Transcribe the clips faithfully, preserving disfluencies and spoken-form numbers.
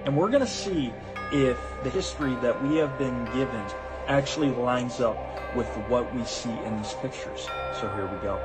And we're going to see if the history that we have been given actually lines up with what we see in these pictures. So here we go.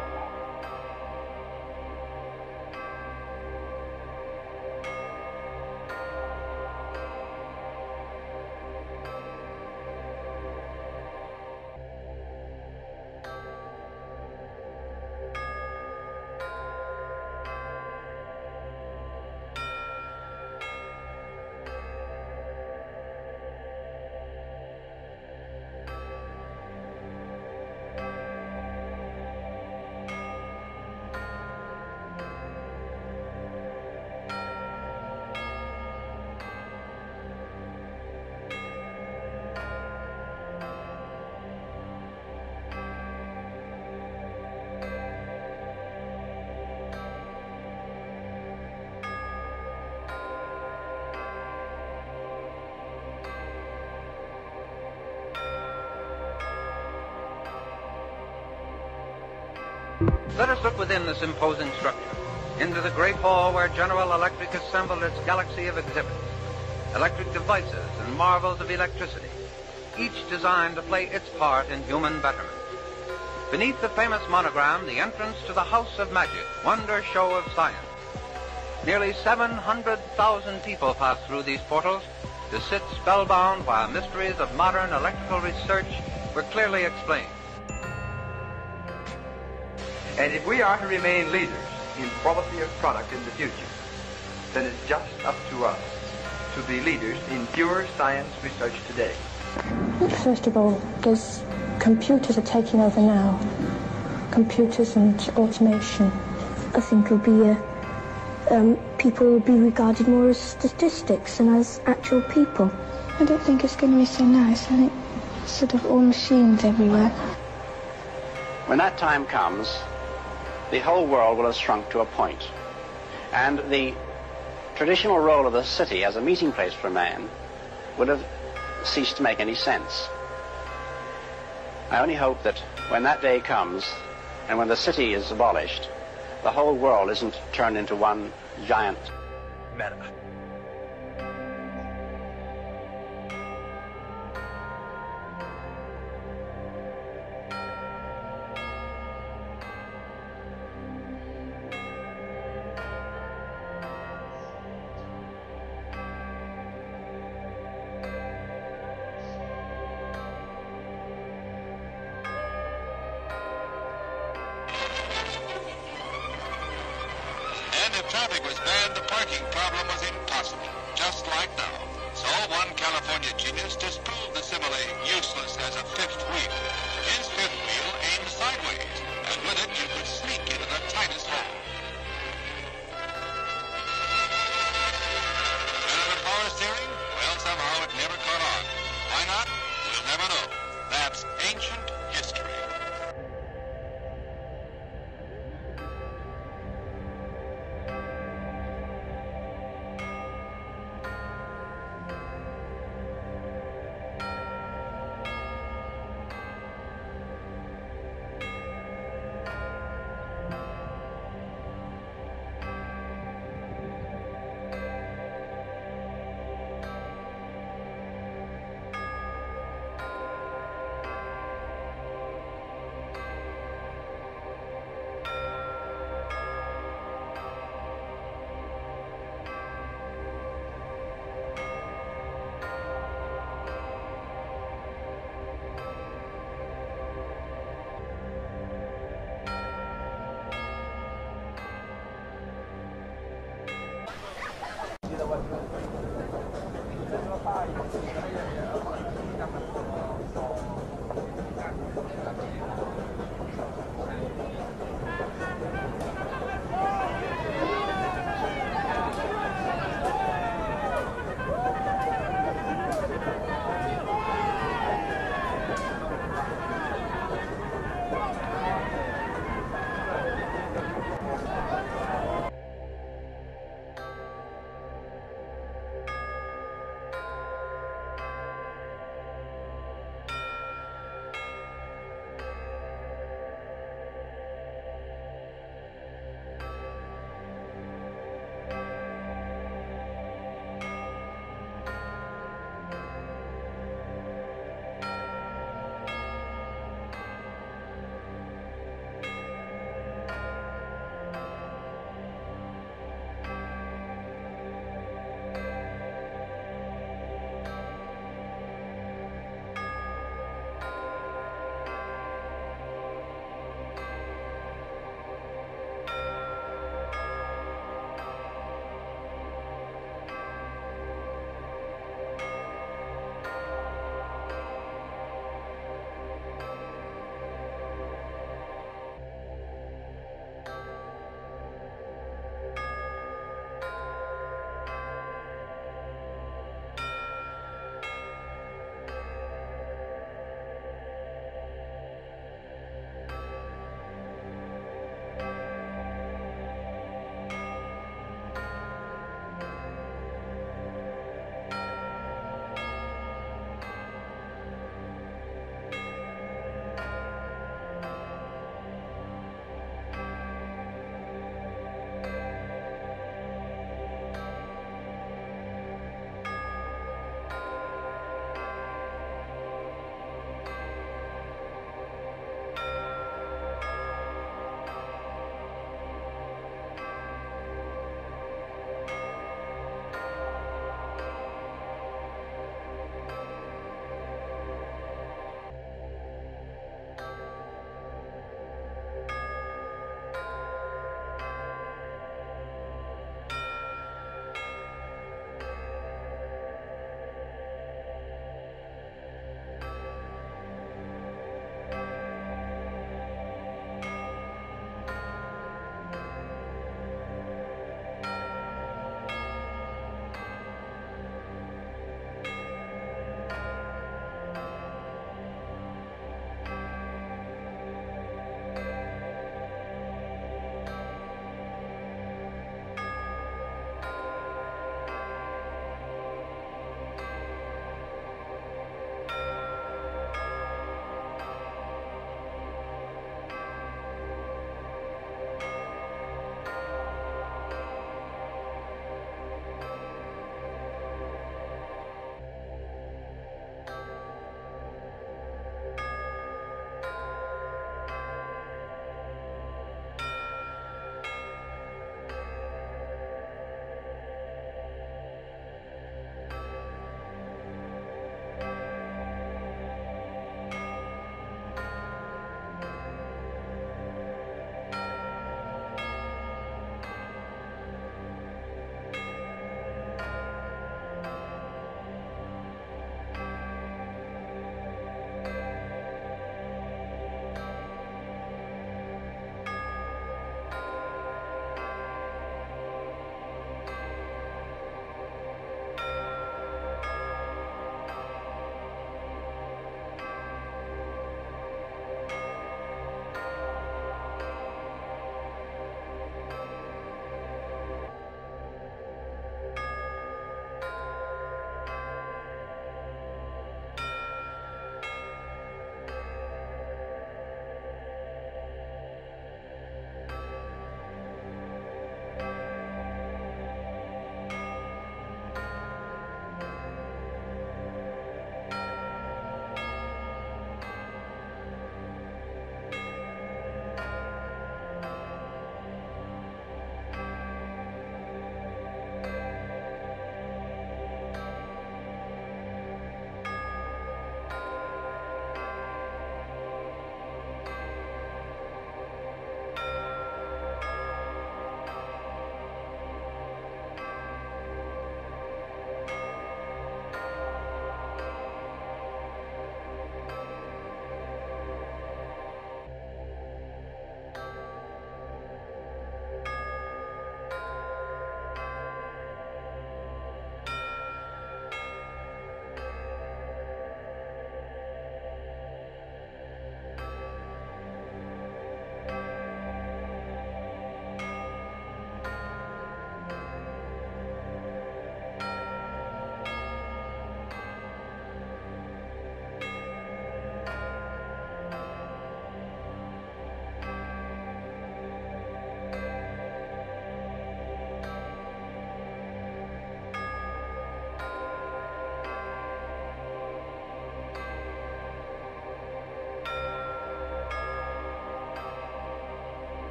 Let us look within this imposing structure, into the great hall where General Electric assembled its galaxy of exhibits, electric devices and marvels of electricity, each designed to play its part in human betterment. Beneath the famous monogram, the entrance to the House of Magic, wonder show of science. Nearly seven hundred thousand people pass through these portals to sit spellbound while mysteries of modern electrical research were clearly explained. And if we are to remain leaders in quality of product in the future, then it's just up to us to be leaders in pure science research today. First of all, there's computers are taking over now. Computers and automation. I think it'll be a, um, people will be regarded more as statistics than as actual people. I don't think it's going to be so nice. I think sort of all machines everywhere. When that time comes, the whole world will have shrunk to a point, and the traditional role of the city as a meeting place for man would have ceased to make any sense. I only hope that when that day comes, and when the city is abolished, the whole world isn't turned into one giant meta. If traffic was bad, the parking problem was impossible, just like now. So one California genius disproved the simile useless as a fifth wheel. His fifth wheel aimed sideways, and with it you could sneak into the tightest hole. Better than power steering? Well, somehow it never caught on. Why not? We'll never know. That's ancient history.